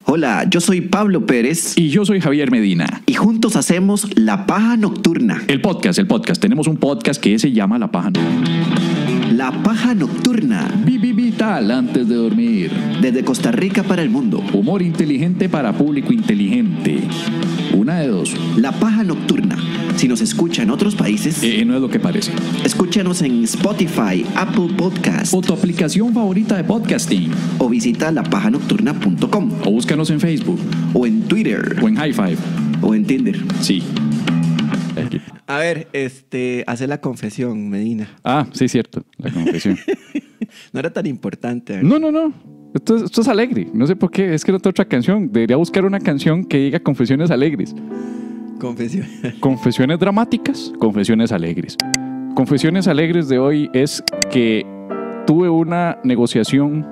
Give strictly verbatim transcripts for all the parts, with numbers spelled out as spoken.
Hola, yo soy Pablo Pérez. Y yo soy Javier Medina. Y juntos hacemos La Paja Nocturna. El podcast, el podcast. Tenemos un podcast que se llama La Paja Nocturna. La Paja Nocturna. Vivi vital antes de dormir. Desde Costa Rica para el mundo. Humor inteligente para público inteligente. Una de dos. La Paja Nocturna. Si nos escucha en otros países, eh, no es lo que parece. Escúchanos en Spotify, Apple Podcast o tu aplicación favorita de podcasting. O visita la paja nocturna punto com. O búscanos en Facebook. O en Twitter. O en High Five. O en Tinder. Sí. A ver, este, hace la confesión, Medina. Ah, sí, cierto, la confesión. No era tan importante. ¿verdad? No, no, no. Esto es, esto es alegre. No sé por qué. Es que no tengo otra canción. Debería buscar una canción que diga confesiones alegres. Confesión. Confesiones dramáticas, confesiones alegres. Confesiones alegres de hoy es que tuve una negociación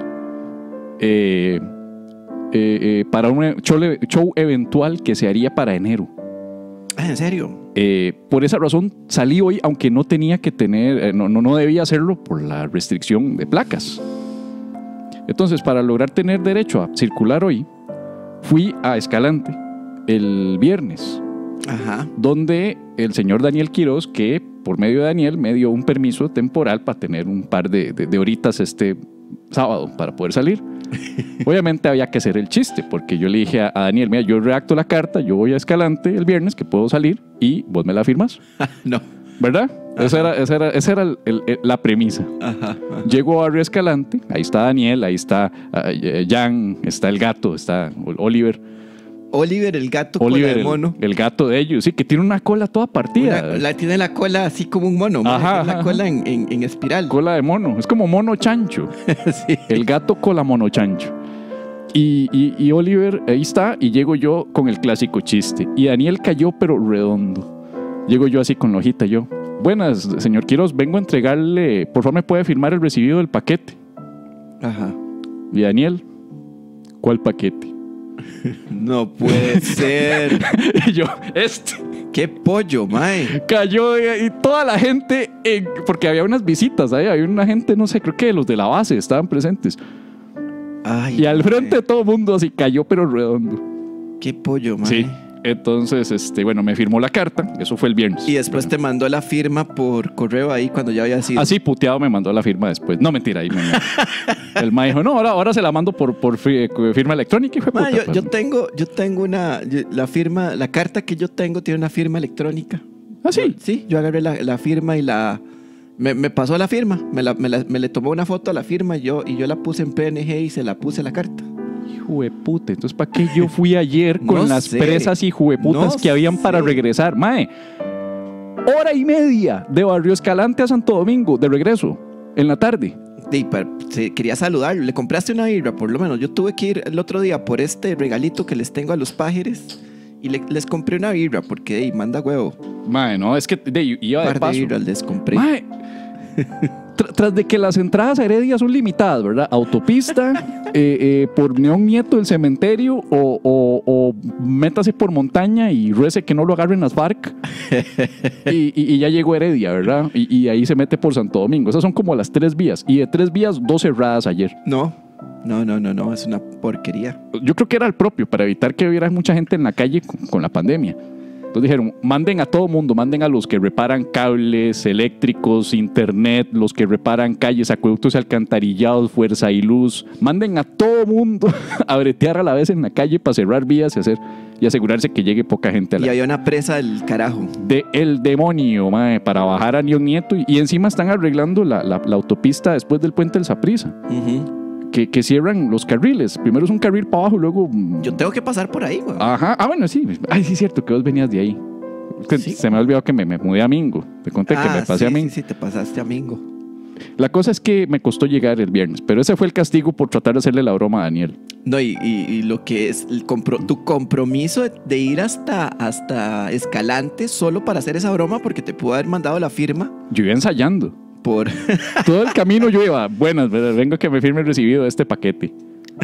eh, eh, eh, para un show, show eventual que se haría para enero. Ah, ¿en serio? Eh, por esa razón salí hoy, aunque no tenía que tener, eh, no, no, no debía hacerlo por la restricción de placas. Entonces, para lograr tener derecho a circular hoy, fui a Escalante el viernes. Ajá. Donde el señor Daniel Quiroz, que por medio de Daniel me dio un permiso temporal para tener un par de, de, de horitas este sábado para poder salir. Obviamente había que hacer el chiste, porque yo le dije a, a Daniel, mira, yo redacto la carta, yo voy a Escalante el viernes, que puedo salir, y vos me la firmas. No. ¿Verdad? Esa era, esa era, esa era el, el, el, la premisa. Ajá, ajá. Llego a Barrio Escalante, ahí está Daniel, ahí está uh, Jan, está el gato, está Oliver. Oliver, el gato Oliver, cola de mono. El, el gato de ellos, sí, que tiene una cola toda partida. Una, la, tiene la cola así como un mono. Ajá, la ajá. cola en, en, en espiral. Cola de mono, es como mono chancho. Sí. El gato cola mono chancho. Y, y, y Oliver ahí está, y llego yo con el clásico chiste. Y Daniel cayó, pero redondo. Llego yo así con la hojita, yo. Buenas, señor Quiroz, vengo a entregarle, por favor me puede firmar el recibido del paquete. Ajá. Y Daniel, ¿cuál paquete? No puede ser. Y yo, este. ¡Qué pollo, mae! Cayó y toda la gente, eh, porque había unas visitas, ¿eh? Había una gente, no sé, creo que los de la base estaban presentes. Ay, Y al mae. frente de todo el mundo así cayó, pero redondo. ¡Qué pollo, mae! Sí. Entonces, este, bueno, me firmó la carta, eso fue el viernes. Y después bueno. te mandó la firma por correo ahí cuando ya había sido. Así puteado me mandó la firma después. No, mentira, ahí me El ma dijo, no, ahora, ahora se la mando por, por firma electrónica y fue Ma, puta, yo, pues. yo tengo, yo tengo una, yo- la firma, la carta que yo tengo tiene una firma electrónica. ¿Ah, sí? Sí, yo agarré la, la firma y la, me, me pasó la firma, me, la, me, la- me le tomó una foto a la firma y yo, y yo la puse en P N G y se la puse a la carta. Hijo de puta, entonces ¿para qué yo fui ayer con No las sé. presas hijo de putas No que habían sé. para regresar? Mae, hora y media de Barrio Escalante a Santo Domingo, de regreso, en la tarde. Y pa- sí, quería saludarlo, le compraste una birra, por lo menos. Yo tuve que ir el otro día por este regalito que les tengo a los pájaros y le- les compré una birra porque ey, manda huevo. Mae, no, es que de, iba Un de par de paso. birras les compré. Mae, tra- tras de que las entradas a Heredia son limitadas, ¿verdad? Autopista, eh, eh, por Neón Nieto del cementerio o, o, o métase por montaña y ruece que no lo agarren las FARC. y, y, y ya llegó Heredia, ¿verdad? Y, y ahí se mete por Santo Domingo. Esas son como las tres vías. Y de tres vías, dos cerradas ayer. No, no, no, no, no, es una porquería. Yo creo que era el propio, para evitar que hubiera mucha gente en la calle con, con la pandemia. Entonces dijeron, manden a todo mundo, manden a los que reparan cables eléctricos, internet, los que reparan calles, acueductos y alcantarillados, fuerza y luz, manden a todo mundo a bretear a la vez en la calle para cerrar vías y hacer y asegurarse que llegue poca gente a la Y había una presa del carajo. de el demonio, mae, para bajar a Neón Nieto y, y encima están arreglando la, la, la autopista después del puente del Saprissa, Ujú. que, que cierran los carriles. Primero es un carril para abajo, luego Yo tengo que pasar por ahí, güey. ajá, ah, bueno, sí. Ay, sí, es cierto que vos venías de ahí. Es que Sí. Se me ha olvidado que me, me mudé a Mingo. Te conté que Ah, me pasé sí, a Mingo. Sí, sí, te pasaste a Mingo. La cosa es que me costó llegar el viernes, pero ese fue el castigo por tratar de hacerle la broma a Daniel. No, y, y- y lo que es el compro- tu compromiso de, de ir hasta, hasta Escalante solo para hacer esa broma porque te pudo haber mandado la firma Yo iba ensayando. por... Todo el camino yo iba, buenas, vengo a que me firme el recibido de este paquete.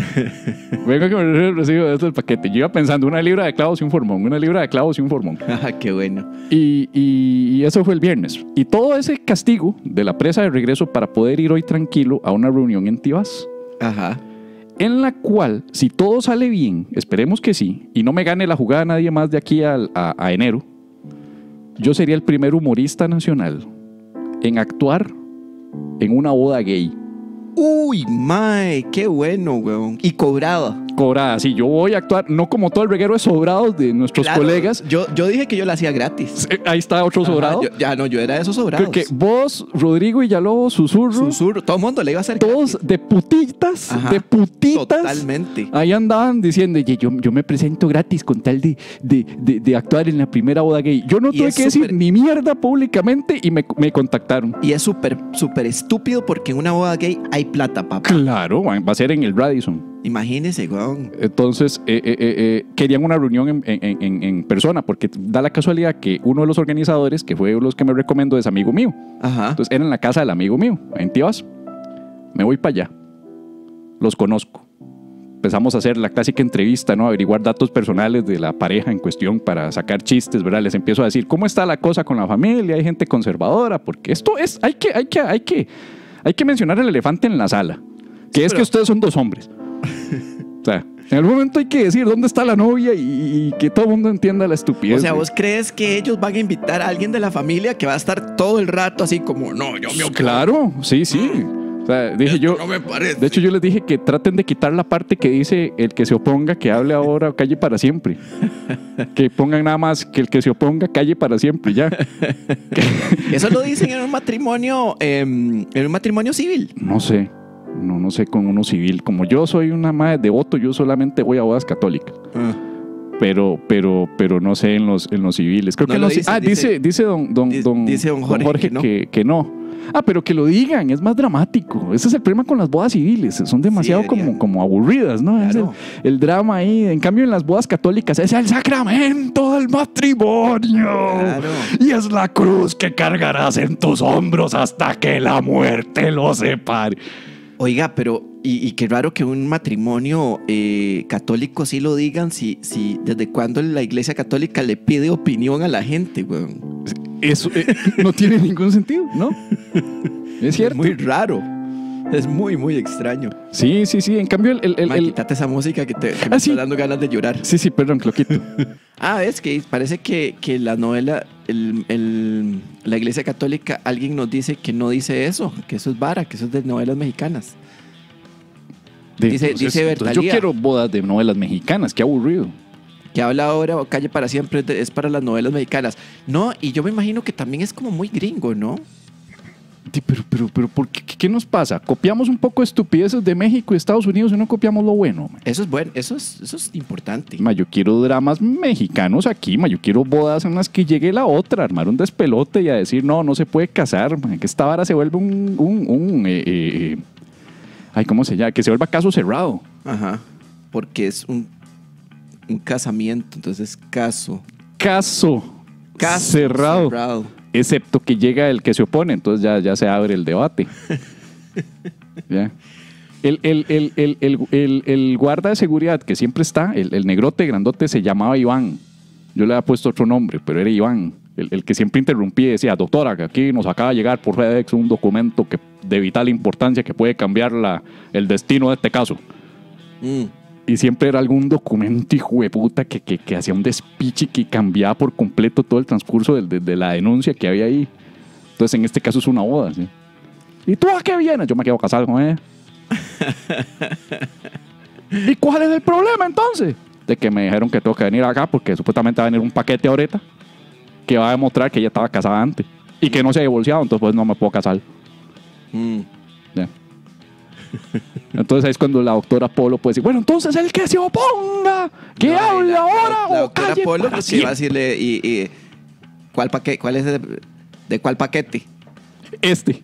Vengo a que me firme el recibido de este paquete. Yo iba pensando una libra de clavos y un formón, una libra de clavos y un formón. Ah, qué bueno. Y, y- y eso fue el viernes. Y todo ese castigo de la presa de regreso para poder ir hoy tranquilo a una reunión en Tibás. Ajá. en la cual, si todo sale bien, esperemos que sí, y no me gane la jugada nadie más de aquí al, a, a enero, yo sería el primer humorista nacional en actuar en una boda gay. Uy, mae, qué bueno, weón. Y cobraba. Cobrada, sí, yo voy a actuar, no como todo el reguero de sobrados de nuestros Claro, colegas. Yo, yo dije que yo la hacía gratis. Eh, Ahí está otro Ajá, sobrado. yo- ya no, yo era de esos sobrados. Creo que vos, Rodrigo y Yalobo, Susurro, Susurro, todo el mundo le iba a hacer todos gratis. de putitas, Ajá, de putitas. Totalmente. Ahí andaban diciendo, "Ye, yo, yo me presento gratis con tal de, de, de, de actuar en la primera boda gay". Yo no Y tuve es que decir súper- ni mierda públicamente y me, me contactaron. Y es súper, súper estúpido porque en una boda gay hay plata, papá. Claro, va a ser en el Radisson. Imagínese, weón. Entonces, eh, eh, eh, eh, querían una reunión en, en- en- en persona, porque da la casualidad que uno de los organizadores, que fue los que me recomendó, es amigo mío. Ajá. Entonces, era en la casa del amigo mío, en Tibás. Me voy para allá. Los conozco. Empezamos a hacer la clásica entrevista, ¿no? Averiguar datos personales de la pareja en cuestión para sacar chistes, ¿verdad? Les empiezo a decir, ¿cómo está la cosa con la familia? Hay gente conservadora, porque esto es, hay que, hay que, hay que, hay que mencionar el elefante en la sala, que Sí, es pero- que ustedes son dos hombres. O sea, en algún momento hay que decir dónde está la novia y, y que todo el mundo entienda la estupidez. O sea, güey. ¿vos crees que ellos van a invitar a alguien de la familia que va a estar todo el rato así como, no, yo me opongo"? Claro, sí, sí. O sea, dije Esto yo, no me parece. de hecho yo les dije que traten de quitar la parte que dice el que se oponga, que hable ahora o calle para siempre. Que pongan nada más que el que se oponga, calle para siempre, ya. Eso lo dicen en un matrimonio, em, en un matrimonio civil. No sé, no, no sé con uno civil. Como yo soy una madre devoto, yo solamente voy a bodas católicas. Pero, pero, pero no sé en los, en los civiles. Creo No que en lo los, dice, ah, dice- dice, dice don, don, dice- don, dice don Jorge que no. que, que no. Ah, pero que lo digan, es más dramático. Ese es el problema con las bodas civiles. Son demasiado deberían. como, como aburridas, ¿no? Es el, Claro. el drama ahí. En cambio, en las bodas católicas es el sacramento del matrimonio. Claro. Y es la cruz que cargarás en tus hombros hasta que la muerte lo separe. Oiga, pero, y, y qué raro que un matrimonio eh, católico sí lo digan, si, si desde cuándo la iglesia católica le pide opinión a la gente, weón. Eso eh, no tiene ningún sentido, ¿no? Es cierto. Es muy raro. Es muy, muy extraño. Sí, sí, sí. En cambio, el... el, el- Ma, el- quítate esa música que te que me Ah, sí. está dando ganas de llorar. Sí, sí, perdón, que lo quito. Ah, es que parece que, que la novela, el, el- la iglesia católica, alguien nos dice que no dice eso, que eso es vara, que eso es de novelas mexicanas. De- Dice- dice entonces yo Bertalía. quiero bodas de novelas mexicanas, qué aburrido. Que habla ahora o Calle para siempre de- es para las novelas mexicanas. No, y yo me imagino que también es como muy gringo, ¿no? Sí, Pero, pero, pero, ¿por qué, qué nos pasa? Copiamos un poco de estupideces de México y Estados Unidos y no copiamos lo bueno. Ma. Eso es bueno, eso es, eso es importante. Ma, yo quiero dramas mexicanos aquí, ma. Yo quiero bodas en las que llegue la otra, armar un despelote y a decir, no, no se puede casar, ma, que esta vara se vuelve un... un, un, eh, eh, ay, ¿cómo se llama? Que se vuelva caso cerrado. Ajá. Porque es un, un casamiento, entonces caso. Caso, Caso cerrado. cerrado. Excepto que llega el que se opone, entonces ya, ya se abre el debate. ¿Ya? El, el, el, el, el, el- el guarda de seguridad que siempre está, el, el negrote grandote, se llamaba Iván. Yo le había puesto otro nombre, pero era Iván. El, el que siempre interrumpía y decía, doctora, que aquí nos acaba de llegar por FedEx un documento que, de vital importancia que puede cambiar la, el destino de este caso. Mm. Y siempre era algún documento, hijo de puta, que, que, que hacía un despiche que cambiaba por completo todo el transcurso de, de- de la denuncia que había ahí. Entonces, en este caso es una boda, ¿sí? ¿Y tú a qué vienes? Yo me quiero casar con ella. ¿Y cuál es el problema entonces? De que me dijeron que tengo que venir acá porque supuestamente va a venir un paquete ahorita que va a demostrar que ella estaba casada antes y que no se ha divorciado, entonces pues no me puedo casar. Mm. Ya. Entonces ahí es cuando la doctora Polo puede decir, bueno, entonces el que se oponga, que No, hable la- ahora la, la o doctora calle Polo para pues, que va a siempre. decirle, y, y, ¿cuál, paquete, ¿cuál es de, de cuál paquete? Este.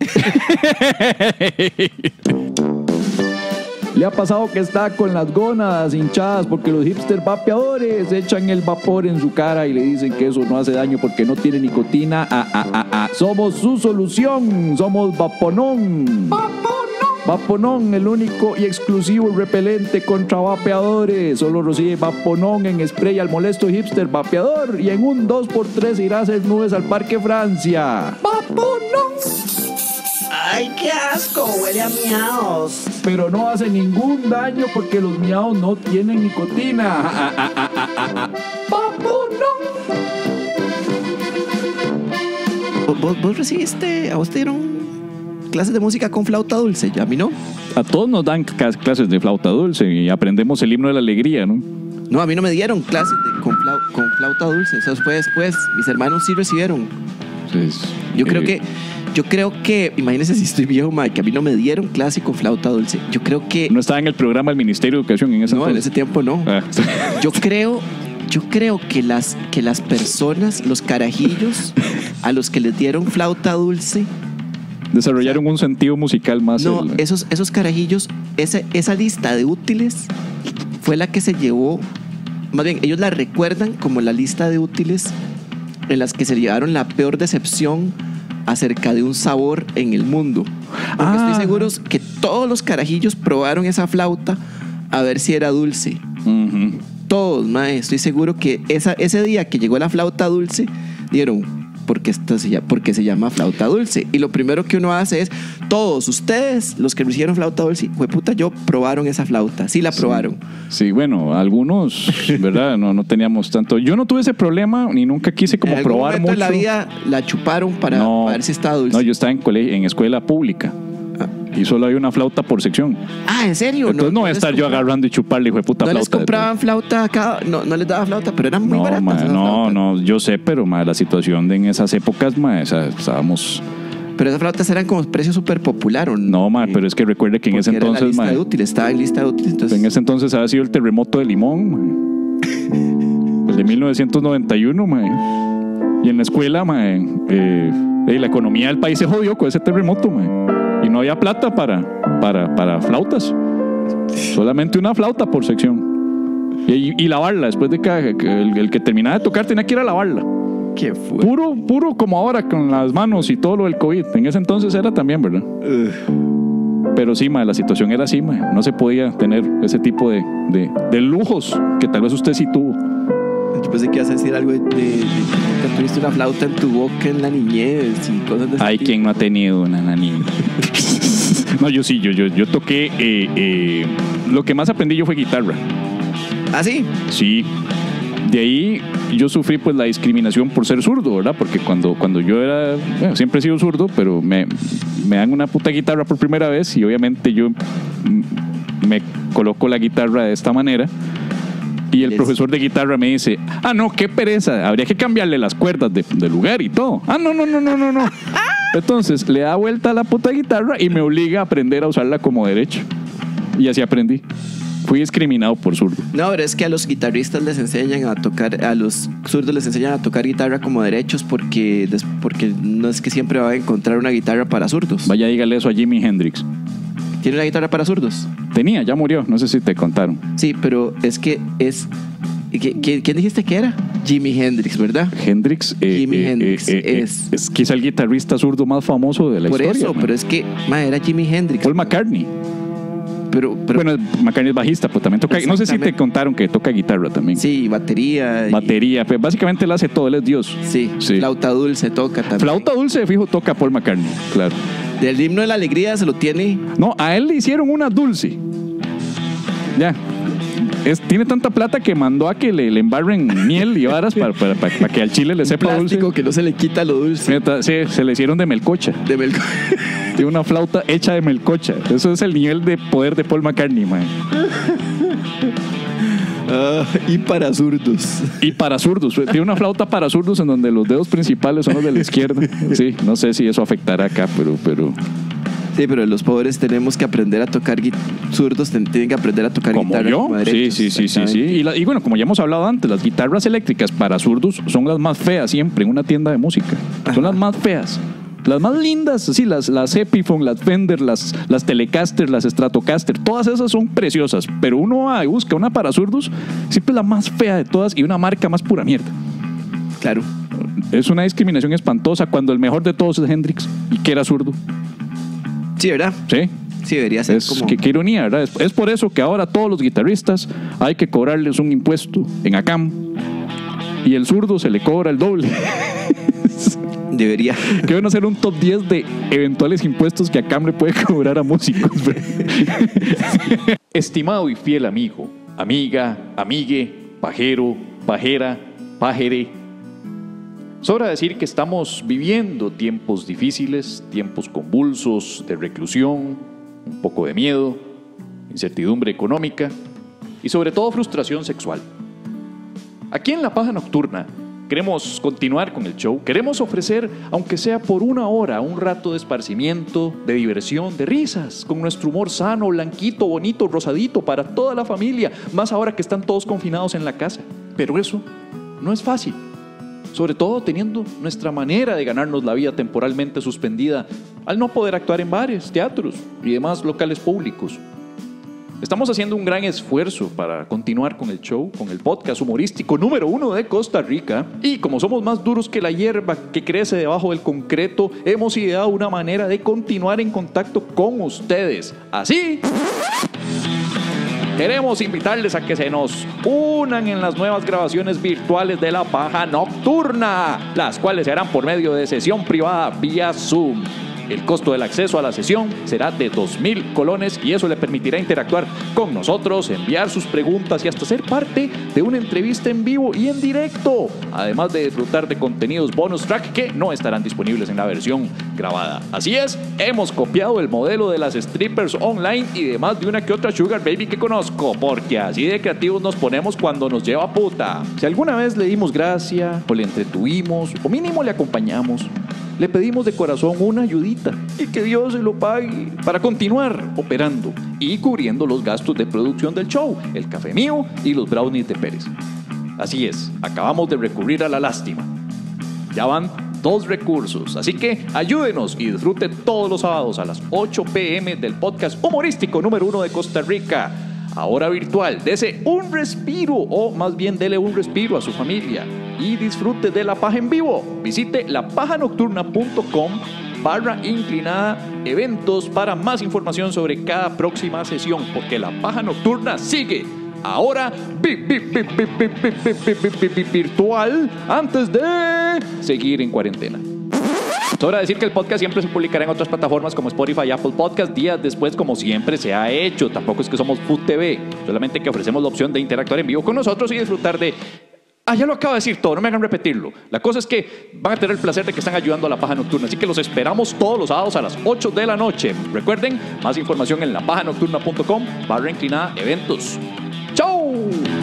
Le ha pasado que está con las gónadas hinchadas porque los hipster vapeadores echan el vapor en su cara y le dicen que eso no hace daño porque no tiene nicotina. Ah, ah, ah, ah. Somos su solución. Somos Vaponón. Vaponón, el único y exclusivo repelente contra vapeadores. Solo recibe Vaponón en spray al molesto hipster vapeador y en un dos por tres irá a hacer nubes al Parque Francia. ¡Vaponón! ¡Ay, qué asco! Huele a miaos. Pero no hace ningún daño porque los miaos no tienen nicotina. ¡Papu, no! ¿Vos, vos recibiste, a vos te dieron clases de música con flauta dulce? A mí no. A todos nos dan clases de flauta dulce y aprendemos el himno de la alegría, ¿no? No, a mí no me dieron clases de, con, flau, con flauta dulce. Eso fue después. Mis hermanos sí recibieron. Entonces, Yo creo eh, que, yo creo que, imagínense si estoy viejo, Mike, que a mí no me dieron clase con flauta dulce. Yo creo que... No estaba en el programa del Ministerio de Educación en ese No, en entonces. ese tiempo no. Ah. Yo creo, yo creo que las, que las personas, los carajillos, a los que les dieron flauta dulce, Desarrollaron un sentido musical más. no, el- esos, esos carajillos, esa, esa lista de útiles fue la que se llevó, más bien, ellos la recuerdan como la lista de útiles en las que se llevaron la peor decepción acerca de un sabor en el mundo. Porque Ah. estoy seguro que todos los carajillos probaron esa flauta a ver si era dulce. Ujú. Todos, mae, estoy seguro que esa, ese día que llegó la flauta dulce, dieron, porque, esto se, llama- porque se llama flauta dulce. Y lo primero que uno hace es, todos ustedes, los que recibieron flauta dulce, fue puta, yo probaron esa flauta, sí la probaron. Sí, bueno, algunos, ¿verdad? No, no teníamos tanto. Yo no tuve ese problema ni nunca quise como en algún probar momento mucho. en la vida la chuparon para, No, para ver si estaba dulce. No, yo estaba en, cole- en escuela pública Ah. y solo había una flauta por sección. Ah, ¿en serio? Entonces no, voy a les estar yo compraban- agarrando y chuparle, hijo de puta No flauta. les compraban flauta acá, no, no les daba flauta, pero eran muy No, baratas. ma, esas no, flautas. no, yo sé, pero ma, la situación de en esas épocas, ma, o sea, estábamos... Pero esas flautas eran como precio súper popular. ¿O No, ma, Eh, pero es que recuerde que en porque ese era la entonces, lista ma, de útiles, estaba en lista de útiles, entonces... en ese entonces había sido el terremoto de Limón, ma. El de mil novecientos noventa y uno, ma. Y en la escuela, ma, eh, eh, la economía del país se jodió con ese terremoto, ma. Y no había plata para, para, para flautas. Solamente una flauta por sección. Y, y lavarla, después de que, que el, el que terminaba de tocar tenía que ir a lavarla. ¿Qué fue? Puro, puro como ahora con las manos y todo lo del COVID. En ese entonces era también, ¿verdad? Pero sí, ma, la situación era así, ma. No se podía tener ese tipo de, de, de lujos que tal vez usted sí tuvo. Yo pensé que ibas a decir algo de, de, de que tuviste una flauta en tu boca en la niñez y cosas de ese Hay tipo. quien no ha tenido una nanita. No, yo sí, yo, yo, yo toqué. eh, eh, lo que más aprendí yo fue guitarra. ¿Ah, sí? Sí. De ahí yo sufrí pues la discriminación por ser zurdo, ¿verdad? Porque cuando, cuando yo era, bueno, siempre he sido zurdo, pero me, me dan una puta guitarra por primera vez y obviamente yo mm, me coloco la guitarra de esta manera y el Les- profesor de guitarra me dice, ah, no, qué pereza, habría que cambiarle las cuerdas de, de lugar y todo. Ah, no, no, no, no, no, no. Entonces le da vuelta a la puta guitarra y me obliga a aprender a usarla como derecho. Y así aprendí. Fui discriminado por zurdo. No, pero es que a los guitarristas les enseñan a tocar, a los zurdos les enseñan a tocar guitarra como derechos porque, des- porque no es que siempre va a encontrar una guitarra para zurdos. Vaya, dígale eso a Jimi Hendrix. ¿Tiene una guitarra para zurdos? Tenía, ya murió, no sé si te contaron. Sí, pero es que es... ¿qui- qui- ¿Quién dijiste que era? Jimi Hendrix, ¿verdad? Hendrix, eh, Jimi eh, Hendrix eh, eh, es- es quizá el guitarrista zurdo más famoso de la Por historia. eso, man. pero es que, ma, era Jimi Hendrix. Paul McCartney. Pero, pero Bueno, McCartney es bajista, pues también toca. No sé si te Exactamente. contaron que toca guitarra también. sí, batería. y- Batería, pues básicamente él hace todo, él es Dios. sí, Sí. flauta dulce toca también. Flauta dulce, fijo, toca Paul McCartney, claro. Del himno de la alegría se lo tiene. No, a él le hicieron una dulce. Ya. Es, tiene tanta plata que mandó a que le, le embarren miel y varas para, para, para, para que al chile le sepa dulce. Plástico que no se le quita lo dulce. Neta, sí, se le hicieron de melcocha. De melco- Tiene una flauta hecha de melcocha. Eso es el nivel de poder de Paul McCartney, man. Ah, y para zurdos. Y para zurdos. Tiene una flauta para zurdos en donde los dedos principales son los de la izquierda. Sí, no sé si eso afectará acá, pero... pero Sí, pero los pobres tenemos que aprender a tocar gui- zurdos ten- tienen que aprender a tocar como guitarra yo. como Sí, derechos, sí, sí, sí, sí. exactamente. Y, la- y bueno, como ya hemos hablado antes, las guitarras eléctricas para zurdos son las más feas siempre en una tienda de música. Son Ajá. las más feas. Las más lindas, sí, las, las Epiphone, las Fender, las, las Telecaster, las Stratocaster, todas esas son preciosas. Pero uno va y busca una para zurdos, siempre es la más fea de todas y una marca más pura mierda. Claro. Es una discriminación espantosa cuando el mejor de todos es Hendrix y que era zurdo. Sí, ¿verdad? Sí. Sí, debería ser Es, como... qué, qué ironía, ¿verdad? Es, es por eso que ahora a todos los guitarristas hay que cobrarles un impuesto en ACAM y el zurdo se le cobra el doble. Debería. Que van a hacer un top diez de eventuales impuestos que Acam le puede cobrar a músicos. Estimado y fiel amigo, amiga, amigue, pajero, pajera, pajere. Sobra decir que estamos viviendo tiempos difíciles, tiempos convulsos de reclusión, un poco de miedo, incertidumbre económica y sobre todo frustración sexual. Aquí en La Paja Nocturna queremos continuar con el show, queremos ofrecer, aunque sea por una hora, un rato de esparcimiento, de diversión, de risas, con nuestro humor sano, blanquito, bonito, rosadito, para toda la familia, más ahora que están todos confinados en la casa. Pero eso no es fácil, sobre todo teniendo nuestra manera de ganarnos la vida temporalmente suspendida al no poder actuar en bares, teatros y demás locales públicos. Estamos haciendo un gran esfuerzo para continuar con el show, con el podcast humorístico número uno de Costa Rica. Y como somos más duros que la hierba que crece debajo del concreto, hemos ideado una manera de continuar en contacto con ustedes. Así, queremos invitarles a que se nos unan en las nuevas grabaciones virtuales de La Paja Nocturna, las cuales se harán por medio de sesión privada vía Zoom. El costo del acceso a la sesión será de dos mil colones y eso le permitirá interactuar con nosotros, enviar sus preguntas y hasta ser parte de una entrevista en vivo y en directo. Además de disfrutar de contenidos bonus track que no estarán disponibles en la versión grabada. Así es, hemos copiado el modelo de las strippers online y de más de una que otra sugar baby que conozco, porque así de creativos nos ponemos cuando nos lleva puta. Si alguna vez le dimos gracia o le entretuvimos o mínimo le acompañamos, le pedimos de corazón una ayudita y que Dios se lo pague para continuar operando y cubriendo los gastos de producción del show, el café mío y los brownies de Pérez. Así es, acabamos de recurrir a la lástima. Ya van dos recursos, así que ayúdenos y disfrute todos los sábados a las ocho pe eme del podcast humorístico número uno de Costa Rica. Ahora virtual, dese un respiro o más bien dele un respiro a su familia y disfrute de La Paja en vivo. Visite lapajanocturna.com barra inclinada eventos para más información sobre cada próxima sesión, porque La Paja Nocturna sigue ahora vi, vi, vi, vi, vi, vi, vi, vi, vi, vi, virtual antes de seguir en cuarentena. Sobra decir que el podcast siempre se publicará en otras plataformas como Spotify y Apple Podcast días después, como siempre se ha hecho. Tampoco es que somos Food T V, solamente que ofrecemos la opción de interactuar en vivo con nosotros y disfrutar de... Ah, ya lo acabo de decir todo, no me hagan repetirlo. La cosa es que van a tener el placer de que están ayudando a La Paja Nocturna, así que los esperamos todos los sábados a las ocho de la noche. Recuerden, más información en lapajanocturna punto com barra inclinada eventos. ¡Chau!